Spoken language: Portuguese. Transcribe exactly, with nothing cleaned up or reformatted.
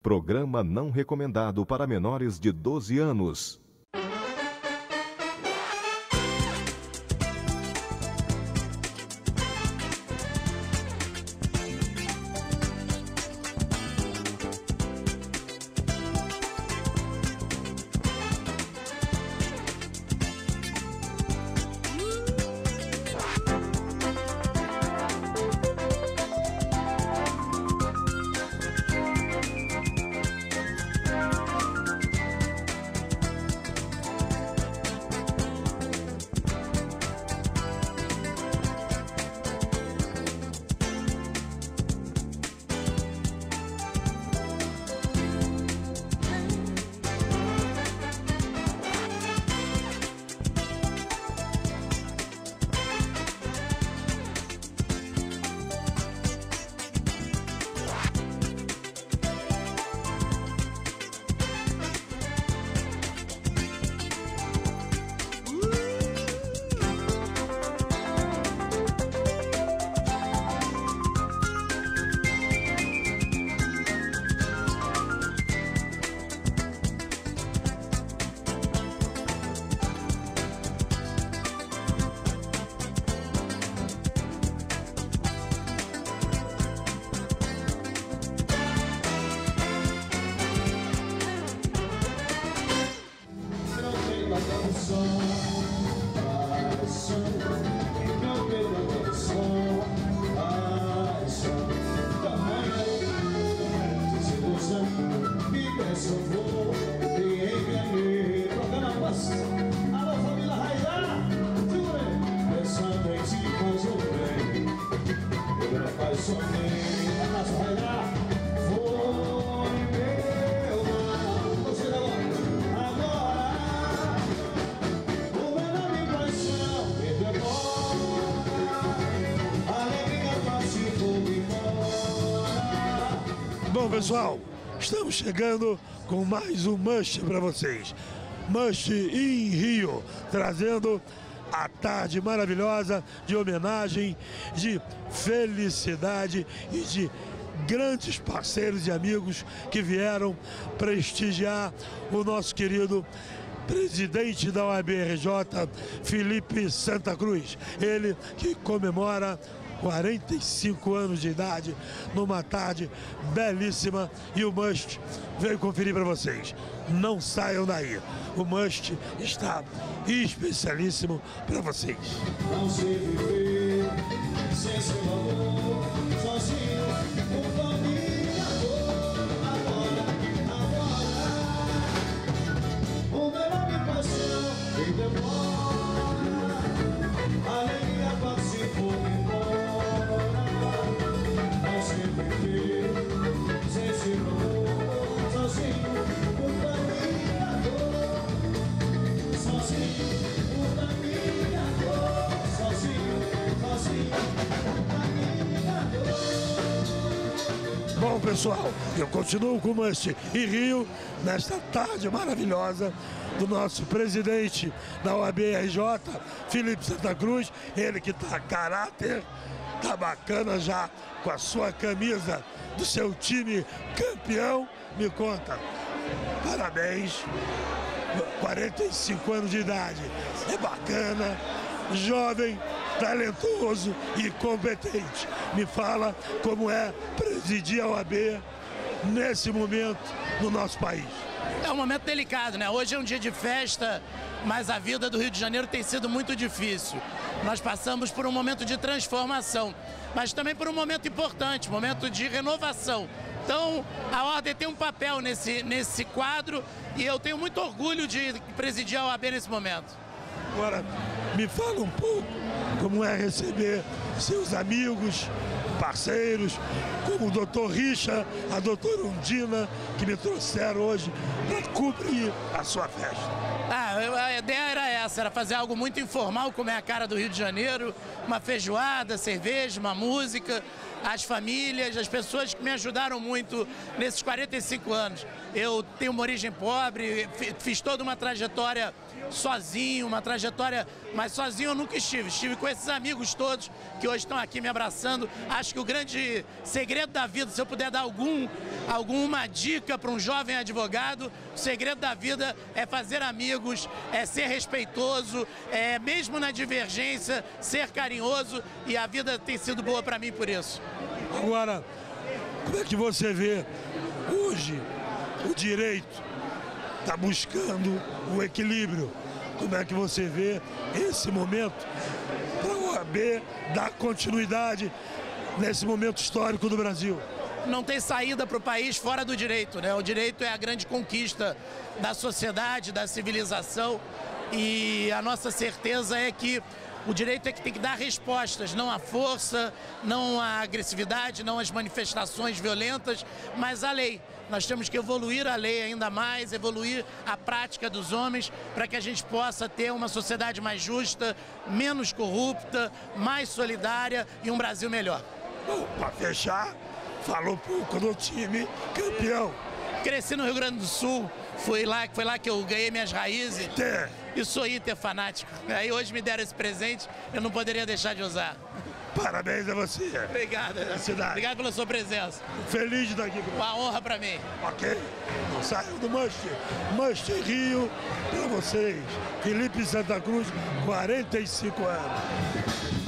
Programa não recomendado para menores de doze anos. Bom, pessoal, estamos chegando com mais um Must para vocês. Must em Rio, trazendo a tarde maravilhosa de homenagem, de felicidade e de grandes parceiros e amigos que vieram prestigiar o nosso querido presidente da O A B R J, Felipe Santa Cruz. Ele que comemora quarenta e cinco anos de idade, numa tarde belíssima, e o Must veio conferir para vocês. Não saiam daí, o Must está especialíssimo para vocês. Não sei viver sem seu amor, sozinho, com família, agora, agora, o meu nome é paixão, e demora, alegria participou embora. Não sei viver sem seu amor, sozinho, com família, sozinho, com família, sozinho, sozinho, com família. Bom, pessoal, eu continuo com o Must em Rio, nesta tarde maravilhosa do nosso presidente da O A B R J, Felipe Santa Cruz, ele que tá a caráter, tá bacana já com a sua camisa do seu time campeão. Me conta, parabéns, quarenta e cinco anos de idade, é bacana, jovem, talentoso e competente. Me fala como é presidir a O A B nesse momento no nosso país. É um momento delicado, né? Hoje é um dia de festa, mas a vida do Rio de Janeiro tem sido muito difícil. Nós passamos por um momento de transformação, mas também por um momento importante, momento de renovação. Então, a Ordem tem um papel nesse, nesse quadro e eu tenho muito orgulho de presidir a O A B nesse momento. Agora, me fala um pouco como é receber seus amigos, parceiros, como o doutor Richa, a doutora Undina, que me trouxeram hoje para cobrir a sua festa. Ah, a ideia era essa, era fazer algo muito informal, como é a cara do Rio de Janeiro, uma feijoada, cerveja, uma música, as famílias, as pessoas que me ajudaram muito nesses quarenta e cinco anos. Eu tenho uma origem pobre, fiz toda uma trajetória sozinho, uma trajetória, mas sozinho eu nunca estive. Estive com esses amigos todos que hoje estão aqui me abraçando. Acho que o grande segredo da vida, se eu puder dar algum, alguma dica para um jovem advogado, o segredo da vida é fazer amigos, é ser respeitoso, é mesmo na divergência, ser carinhoso, e a vida tem sido boa para mim por isso. Agora, como é que você vê hoje o direito está buscando o equilíbrio? Como é que você vê esse momento para a O A B dar continuidade nesse momento histórico do Brasil? Não tem saída para o país fora do direito, né? O direito é a grande conquista da sociedade, da civilização, e a nossa certeza é que o direito é que tem que dar respostas, não à força, não à agressividade, não às manifestações violentas, mas à lei. Nós temos que evoluir a lei ainda mais, evoluir a prática dos homens, para que a gente possa ter uma sociedade mais justa, menos corrupta, mais solidária e um Brasil melhor. Bom, para fechar, falou pouco do time campeão. Cresci no Rio Grande do Sul, foi lá, foi lá que eu ganhei minhas raízes. Inter. E sou Inter fanático. Aí hoje me deram esse presente, eu não poderia deixar de usar. Parabéns a você. Obrigado. Cidade. Obrigado pela sua presença. Feliz de estar aqui. Uma honra para mim. Ok. Saiu do Must. Must Rio para vocês. Felipe Santa Cruz, quarenta e cinco anos.